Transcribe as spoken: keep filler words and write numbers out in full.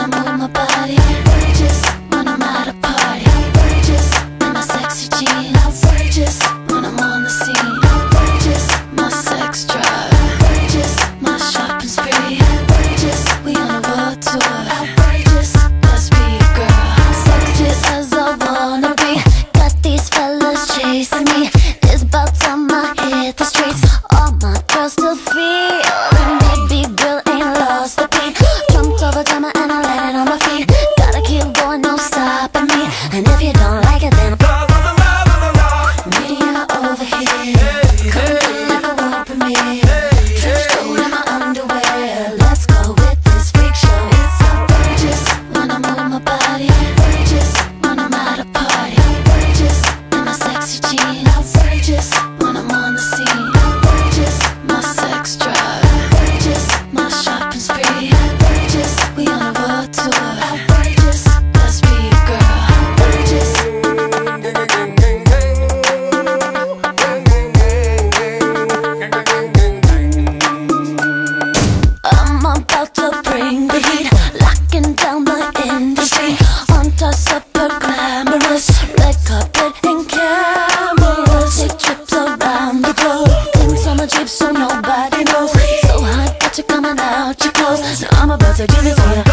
I move my body. Outrageous when I'm at a party. Outrageous in my sexy jeans. Outrageous when I'm on the scene. Outrageous my sex drive. Outrageous my shopping spree. Outrageous we on a world tour. Outrageous let's be a girl. Sexy as I wanna be. Got these fellas chasing me. It's about time I hit the streets. All my girls still feeling me. Big girl ain't lost the beat. Jumped over time and I landed on my feet. Gotta keep going, no stopping me. And if you don't like it, then media over here. Come in like a world premiere. Trench coat in my underwear. Let's go with this freak show. It's outrageous when I move my body. Outrageous when I'm at a party. Outrageous in my sexy jeans. Outrageous when I'm on the scene. Outrageous my sex drive. Outrageous my shopping spree. Outrageous we on a world tour. Outrageous let's be a girl. Outrageous. I'm about to bring the heat, locking down the industry. On top super glamorous, red carpet and cameras. Take trips around the globe, things on the Jeep so nobody knows. So hot that you're coming out your clothes. Now I'm about to give it to you.